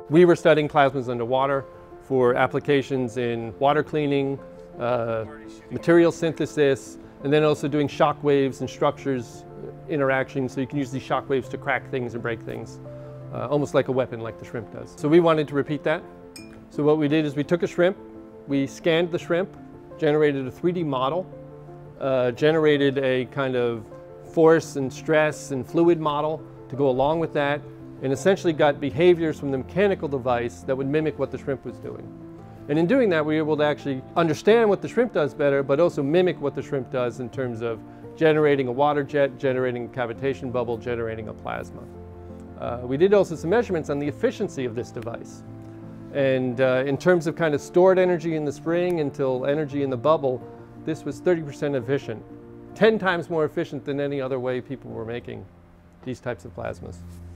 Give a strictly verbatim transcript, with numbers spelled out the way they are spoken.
We were studying plasmas underwater for applications in water cleaning, uh, material synthesis, and then also doing shock waves and structures interaction, so you can use these shock waves to crack things and break things, uh, almost like a weapon like the shrimp does. So we wanted to repeat that. So what we did is we took a shrimp, we scanned the shrimp, generated a three D model, uh, generated a kind of force and stress and fluid model to go along with that, and essentially got behaviors from the mechanical device that would mimic what the shrimp was doing. And in doing that, we were able to actually understand what the shrimp does better, but also mimic what the shrimp does in terms of generating a water jet, generating a cavitation bubble, generating a plasma. Uh, we did also some measurements on the efficiency of this device. And uh, in terms of kind of stored energy in the spring until energy in the bubble, this was thirty percent efficient, ten times more efficient than any other way people were making these types of plasmas.